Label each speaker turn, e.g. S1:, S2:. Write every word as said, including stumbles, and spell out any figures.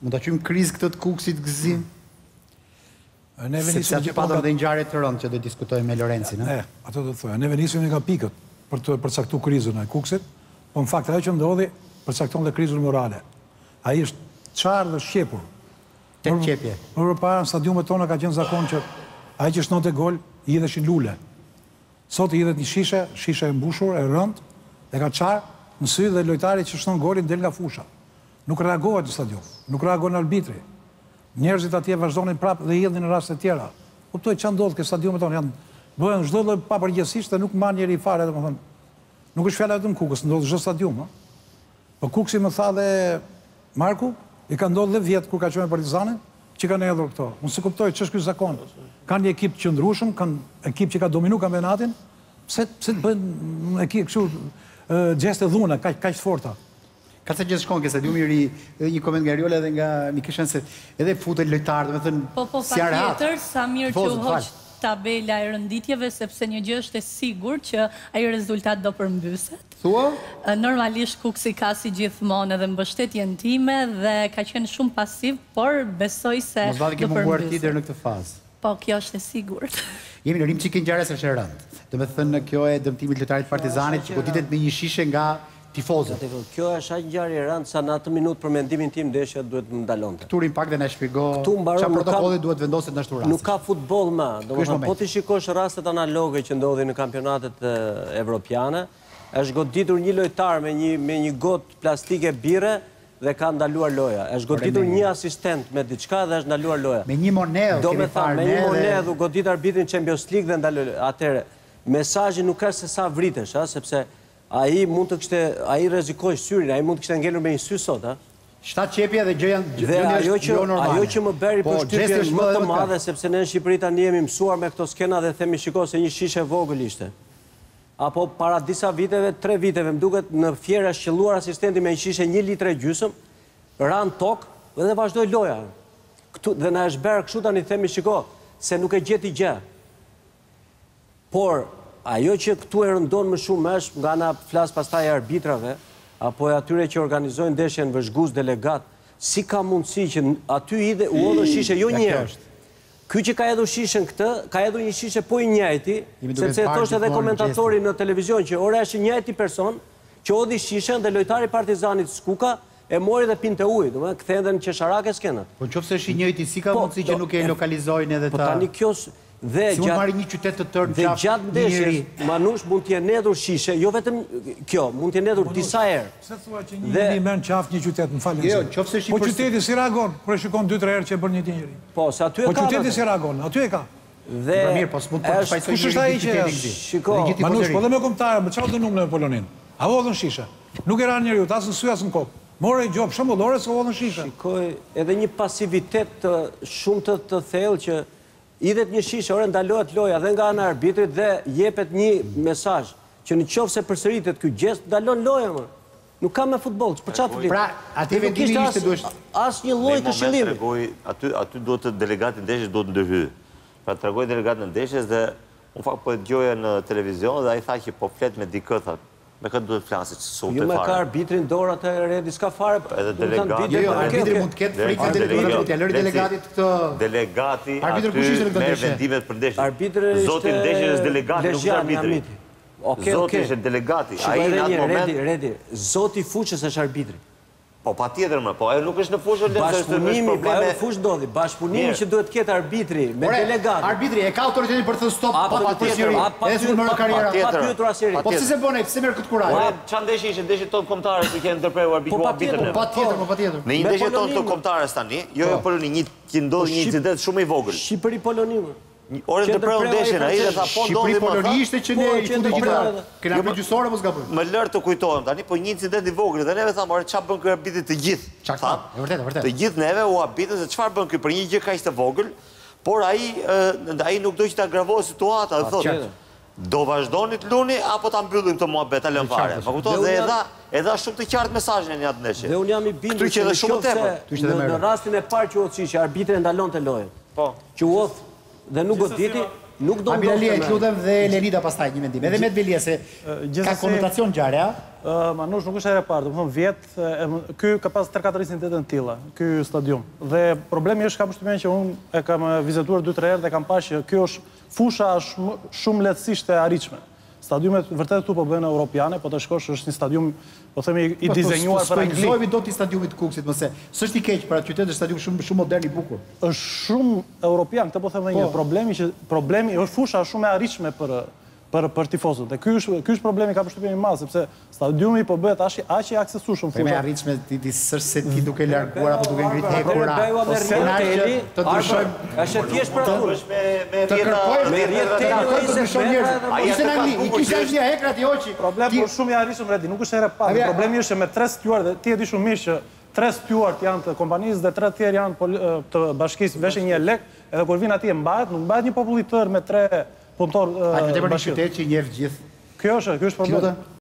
S1: Mund ta qymë krizë këtë të Kuksit gëzim? Sepse aty patëm dhe ngjarje të rëndë që do diskutojmë me Lorencin.
S2: E, ato do të thoja. Ne venisim nga pikët për të përcaktuar krizën e Kuksit, po në fakt ajo që ndodhi përcakton dhe krizën morale. Ai është çarë dhe shqepur.
S1: Tek qepje.
S2: Më përpara në stadiumet tona ka qenë zakon që ai që shtonte gol i hidheshin lule. Sot i hidhet një shishe, shishe e mbushur, e rëndë, e ka çarë në sy dhe lojtari që shton golin del nga fusha. Nuk reagohet në stadium, nuk reagon arbitri. Njerëzit atje vazhdonin prapë dhe hidhin në raste tjera. Kuptoj ç'a ndodh ke stadiumet tonë janë bëhen çdo lloj papërgjithësisht dhe nuk marr njëri fare, domethënë. Nuk është fjala vetëm Kukës, ndodh çdo stadium, ëh. Po Kuksi më tha dhe Marku, i ka ndodhur dhe vjet kur ka qenë Partizanin, që kanë erdhur këto. Unë se kuptoj ç'është ky zakon. Kanë një ekip të qëndrueshëm, kanë ekip që ka dominuar kampionatin. Pse pse të bëjnë ekip kështu gjeste dhuna, kaq kaq të forta.
S1: Ka se gjithë shkon ke stadiumi i ri, një koment nga Riola dhe nga Mikishen se edhe futet lojtarë, domethënë
S3: po po patjetër, sa mirë që hoq tabela e rënditjeve, sepse një gjë është e sigurt që ai rezultat do përmbyset.
S1: Thua?
S3: Normalisht Kuksi ka si gjithmonë edhe mbështetjen time dhe ka qenë shumë pasiv, por besoj se
S1: mos vallë ke munguar ti deri në këtë fazë.
S3: Po, kjo është e sigurt.
S1: Jemi në rim çike ngjarjes së rëndë. Domethënë kjo e dëmtimi i lojtarit Partizanit që goditet me një shishe nga tifozët.
S4: Kjo është aq ngjarje e rëndë sa në atë minutë për mendimin tim ndeshja duhet të ndalonte.
S1: Turin pak dhe na shpjego çfarë protokolli duhet vendoset në ashtu rasti.
S4: Nuk ka futboll më, domethënë po ti shikosh rastet analoge që ndodhin në kampionatet evropiane, është goditur një lojtar me një me një gotë plastike birre dhe ka ndaluar loja. Është goditur një asistent me diçka dhe është ndaluar loja.
S1: Me një monedhë,
S4: domethënë me një monedhë u godit arbitrin Champions League dhe ndaloi. Atëre, mesazhi nuk ka se sa vritesh, ëh, sepse ai mund të kishte, ai rrezikoi syrin, ai mund të kishte ngelur me një sy sot, ëh.
S1: Shtat qepje dhe gjë janë
S4: gjë ajo që ajo që më bëri përshtypje më të madhe sepse ne në Shqipëri tani jemi mësuar me këto skena dhe themi shikoj se një shishe vogël ishte. Apo para disa viteve, tre viteve, më duket në Fiera shqelluar asistenti me një shishe një litre gjysëm, ran tok dhe vazhdoi loja. Këtu dhe na është bërë kështu tani themi shikoj se nuk e gjeti gjë. Por ajo që këtu e rëndon më shumë është nga ana flas pastaj e arbitrave apo e atyre që organizojnë ndeshjen vëzhgues delegat, si ka mundësi që aty ide u hodhë shishe jo një herë. Ky që ka hedhur shishen këtë, ka hedhur një shishe po i njëjti, sepse thoshte edhe komentatori në televizion që ora është i njëjti person që hodhi shishen dhe lojtari Partizanit Skuka e mori dhe pinte ujë, domethënë kthehen edhe në qesharake skenat.
S1: Po nëse është i njëjti, si ka mundësi që nuk e lokalizojnë edhe ta?
S4: Po tani kjo dhe
S1: si mund marrë një qytet të tërë
S4: në gjatë ndeshjes, Manush mund t'je nedhur shishe, jo vetëm kjo, mund t'je nedhur disa herë.
S2: Pse thua që një njeri merr qafë një qytet, më falni.
S1: Jo, qofse
S2: Po qyteti si reagon, kur e shikon dy tre herë që e bën një njeri.
S4: Po, se aty e ka.
S2: Po qyteti si reagon, aty e ka.
S4: Dhe
S1: mirë, po s'mund të fajsoj
S2: kush është ai që
S4: shiko,
S2: Manush, po dhe me kombëtar, më çfarë do numrin në Polonin? A hodhën shishe? Nuk e ran njeriu, as në sy as në kokë. More gjop shembullore se hodhën shishe.
S4: Shikoj edhe një pasivitet shumë të të thellë që idhet një shishe, ore ndalohet loja dhe nga ana arbitrit dhe jepet një mesazh që në qoftë se përsëritet ky gjest, ndalon loja më. Nuk ka me futboll, për çfarë flit?
S1: Pra, aty vendimi ishte duhet
S4: asnjë lloj këshillimi.
S5: Aty aty duhet të delegati ndeshjes duhet ndërhyj. Pra tregoi delegati në ndeshjes dhe unë fakt po e dëgjoja në televizion dhe ai tha që po flet me dikë tha. Me këtë duhet flasit, sote fare.
S4: Jo me ka arbitrin dorë atë Redi s'ka fare.
S5: Edhe delegati.
S1: Jo, arbitri mund të ketë frikë delegatit, ja lëri delegatit këtë.
S5: Delegati
S1: Arbitri kush ishte në këtë
S5: ndeshje? Me vendimet për ndeshje.
S4: Arbitri ishte
S5: Zoti ndeshjes është delegati, nuk është arbitri.
S4: Okej,
S5: Zoti ishte delegati.
S4: Ai në atë moment Redi, Redi, Zoti fushës është arbitri.
S5: Po patjetër më, po ajo nuk është në fushën e
S4: bashkëpunimi, po ajo në fushë ndodhi. Bashkëpunimi që duhet të ketë arbitri me delegat.
S1: Arbitri e ka autoritetin për të thënë stop pa patjetër. Edhe si më karriera.
S4: Patjetër aseri.
S1: Po si se bën ai, pse merr këtë kuraj?
S5: Ore, çfarë ndeshje ishte? Ndeshje tonë kombëtare që kanë ndërprerë arbitrin.
S1: Po patjetër, po patjetër, po patjetër.
S5: Në një ndeshje tonë të kombëtares tani, jo jo Poloni, një që ndodhi një incident shumë i vogël.
S4: Shqipëri Poloni.
S5: Ore ndërprerë ndeshjen, ai dhe tha po ndodhi
S1: më. Poloni ishte që ne i fundi gjithë. Kena bërë gjysore mos gaboj.
S5: Më lër të kujtohem tani, po një incident i vogël dhe neve thamë, ore çfarë bën ky arbitri të gjithë?
S1: Çfarë tha? E vërtetë, e vërtetë.
S5: Të gjithë neve u habitën se çfarë bën ky për një gjë kaq të vogël, por ai ai nuk do që ta agravojë situata, thotë. Do vazhdoni të luni apo ta mbyllim këtë muhabet, ta lëm fare. Ma kupton dhe edha edha shumë të qartë mesazhin në atë ndeshje.
S4: Dhe un jam i bindur që edhe shumë tepër. Në rastin e parë që u çishi, arbitri ndalonte lojën. Po. Që u hodh dhe nuk goditi. Nuk do
S1: ndodhte. Abialia i lutem dhe Lenida pastaj një mendim. Edhe me Belia se ka konotacion ngjarja,
S6: Manush nuk është ere parë, do më thonë vjetë, ky ka pas tre katër incidente të tilla, ky stadium. Dhe problemi është ka përshtypjen që unë e kam vizituar dy tre herë dhe kam parë që kjo është fusha shumë lehtësisht e arritshme. Stadiumet vërtet këtu po bëhen europiane, po të shkosh është një stadium, po themi i dizenjuar për Angli.
S1: S'penzojmë do t'i stadiumit Kukësit, mëse. S'është i keq për atë qytet, është stadium shumë shumë modern i bukur.
S6: Është shumë europian, këtë po them edhe një problemi që problemi është fusha shumë e arritshme për për për tifozët. Dhe ky është ky është problemi ka përshtypjen e madh sepse stadiumi po bëhet aq aq i aksesueshëm fusha.
S1: Me arritshme ti ti s'është se ti duke larguar apo duke ngritur hekura.
S4: Ose na
S1: të ndryshojmë.
S4: Është thjesht për atë.
S5: Me rrjeta
S4: me rrjetë
S1: Ai ishte në Angli, i kishte një hekrat i hoqi.
S6: Problemi është shumë i arritshëm Redi, nuk është ere parë. Problemi është me tre steward dhe ti e di shumë mirë që tre steward janë të kompanisë dhe tre tjerë janë të bashkisë, veshin një lek, edhe kur vin atje mbahet, nuk mbahet një popull i tërë me tre punëtor bashkë.
S1: A që te për një qytet që i njeh gjithë.
S6: Kjo është, kjo është problemi.